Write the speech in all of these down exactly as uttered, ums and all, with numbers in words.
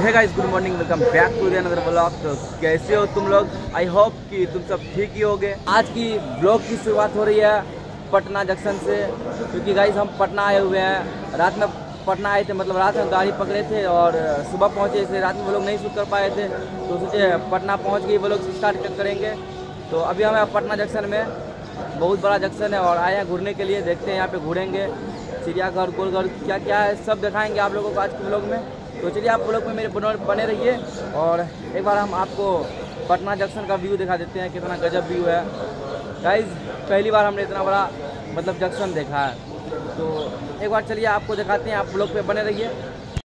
Hey guys, good morning, welcome back to the another vlog. तो कैसे हो तुम लोग? आई होप कि तुम सब ठीक ही होगे। आज की ब्लॉग की शुरुआत हो रही है पटना जंक्शन से, क्योंकि गाइस हम पटना आए हुए हैं। रात में पटना आए थे, मतलब रात में गाड़ी पकड़े थे और सुबह पहुँचे, इसलिए रात में वो लोग नहीं शूट कर पाए थे, तो सोचे पटना पहुँच गए वो लोग स्टार्ट करेंगे। तो अभी हम पटना जंक्शन में, बहुत बड़ा जंक्शन है और आए हैं घूरने के लिए। देखते हैं यहाँ पे घूरेंगे, चिड़ियाघर, गोलघर, क्या क्या है सब दिखाएंगे आप लोगों को आज के व्लॉग में। तो चलिए आप व्लॉग में मेरे बने रहिए और एक बार हम आपको पटना जंक्शन का व्यू दिखा देते हैं, कितना गजब व्यू है गाइस। पहली बार हमने इतना बड़ा मतलब जंक्शन देखा है, तो एक बार चलिए आपको दिखाते हैं, आप व्लॉग पे बने रहिए।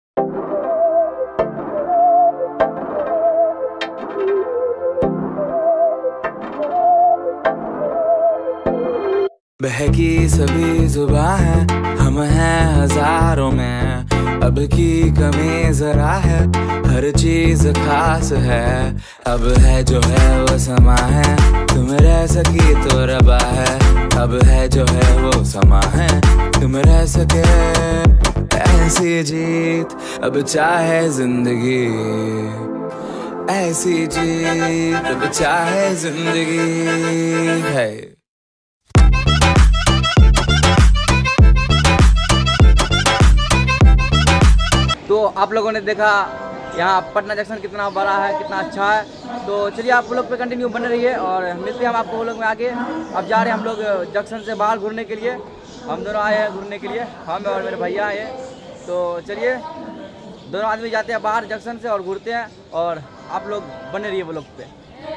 बहकी सभी जुबां है, हम हैं हजारों में, अब की कमी जरा है, हर चीज खास है। अब है जो है वो समा है, तुम रह सकी तो रबा है। अब है जो है वो समा है, तुम रह सके ऐसी जीत, अब चाहे जिंदगी ऐसी जीत, अब चाहे जिंदगी है। तो आप लोगों ने देखा यहाँ पटना जंक्शन कितना बड़ा है, कितना अच्छा है। तो चलिए आप लोग पे कंटिन्यू बने रहिए और मिलते हैं हम आपको लोग में आगे। अब जा रहे हैं हम लोग जंक्शन से बाहर घूमने के लिए। हम दोनों आए हैं घूमने के लिए, हम और मेरे भैया आए हैं। तो चलिए दोनों आदमी जाते हैं बाहर जंक्शन से और घूरते हैं, और आप लोग बने रहिए वो लोग पे।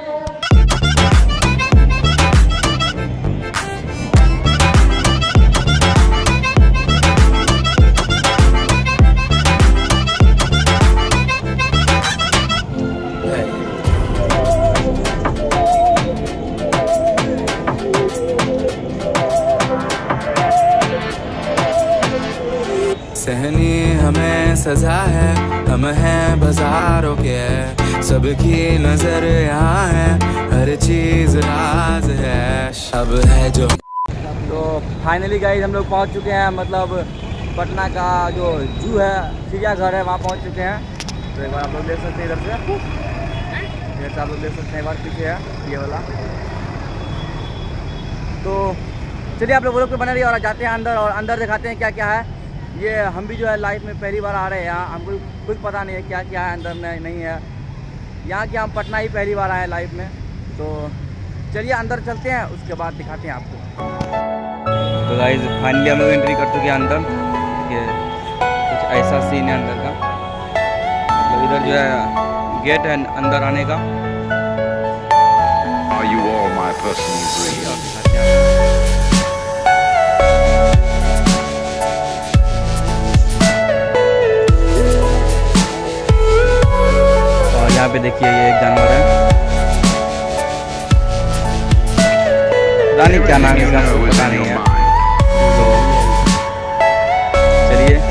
सहनी हमें सजा है, हम हैं बाजारों के, सबकी नजर यहाँ है, हर चीज राज है। अब है जो तो फाइनली गाइस हम लोग पहुँच चुके हैं, मतलब पटना का जो जू है, चिड़ियाघर है, वहाँ पहुँच चुके हैं। तो एक बार आप लोग देख सकते हैं इधर से, इधर से आप लोग देख सकते हैं, एक बार पीछे है ये वाला। तो चलिए आप लोग वो लोग पे बने रहिए और जाते हैं अंदर, और अंदर दिखाते हैं क्या क्या है। ये हम भी जो है लाइफ में पहली बार आ रहे हैं यहाँ, हमको कुछ पता नहीं है क्या क्या है अंदर में, नहीं है यहाँ की, हम पटना ही पहली बार आए हैं लाइफ में। तो चलिए अंदर चलते हैं, उसके बाद दिखाते हैं आपको। तो गाइस फाइनली हम लोग एंट्री कर चुके हैं अंदर। ये कुछ ऐसा सीन है अंदर का, मतलब इधर जो है गेट है अंदर आने का। Are you all my personal dreams? यहाँ पे देखिए ये एक जानवर है, पता नहीं क्या नाम है इसका, पता नहीं है। तो चलिए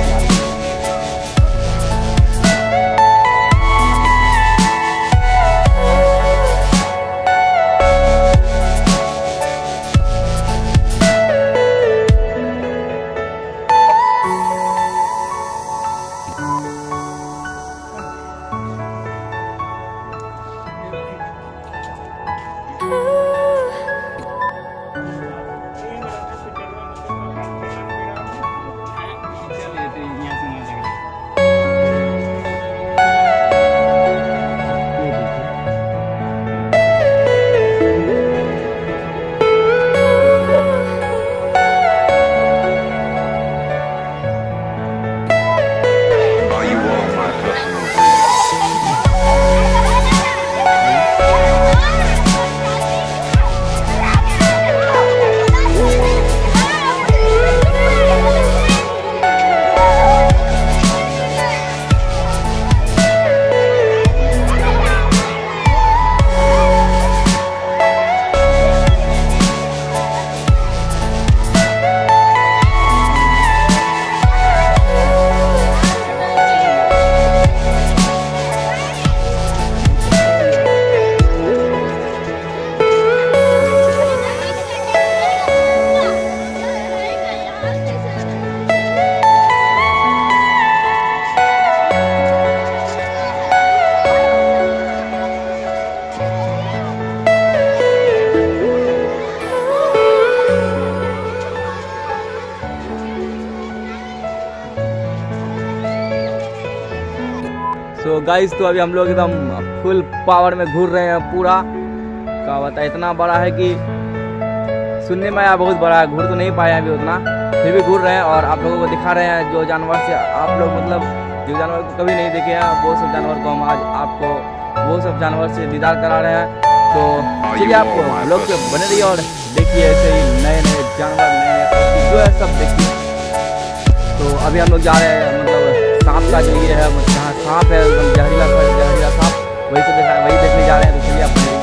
तो गाइस तो अभी हम लोग एकदम फुल पावर में घूर रहे हैं पूरा। क्या बता, इतना बड़ा है कि सुनने में आया बहुत बड़ा है, घूर तो नहीं पाए अभी उतना, फिर भी घूर रहे हैं और आप लोगों को दिखा रहे हैं जो जानवर से आप लोग मतलब जो जानवर को कभी नहीं देखे हैं वो सब जानवर को हम आज आपको वो सब जानवर से दीदार करा रहे हैं। तो चलिए आपको लोग के बने रहिए और देखिए ऐसे ही नए नए जानवर नए नए जो है सब देखिए। तो अभी हम लोग जा रहे हैं मतलब सांप का जो ये है जहाँ सांप है एकदम जहरीला जहरीला सांप वही से देखा वही देखने जा रहे हैं। तो चलिए आप बने रहिए।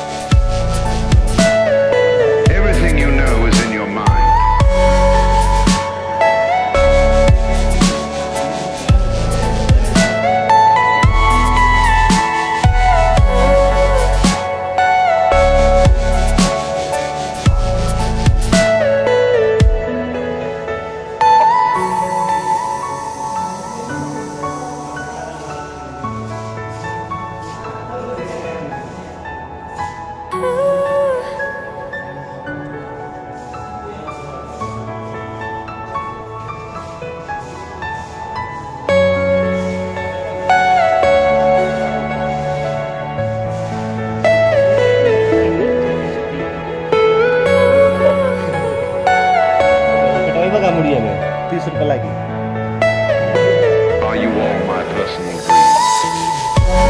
Everything you know is in your mind. तीस रुपये लगी। Are you all my personal dreams?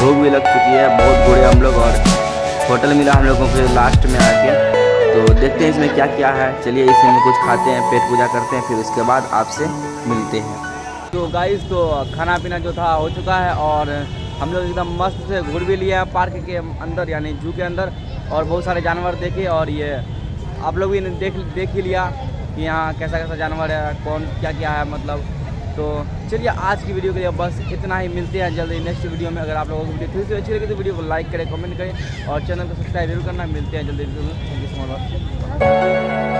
भूख भी लग चुकी है, बहुत घूरे हम लोग और होटल मिला हम लोगों को लास्ट में आके। तो देखते हैं इसमें क्या क्या है, चलिए इसमें कुछ खाते हैं, पेट पूजा करते हैं, फिर उसके बाद आपसे मिलते हैं। तो गाइस तो खाना पीना जो था हो चुका है और हम लोग एकदम मस्त से घूर भी लिया पार्क के अंदर यानी जू के अंदर, और बहुत सारे जानवर देखे। और ये आप लोग भी देख देख ही लिया कि यहाँ कैसा कैसा जानवर है, कौन क्या क्या है मतलब। तो चलिए आज की वीडियो के लिए बस इतना ही, मिलते हैं जल्दी नेक्स्ट वीडियो में। अगर आप लोगों को वीडियो फिर से अच्छी लगी तो वीडियो को लाइक करें, कमेंट करें और चैनल को सब्सक्राइब जरूर करना। मिलते हैं जल्दी, थैंक यू सो मच।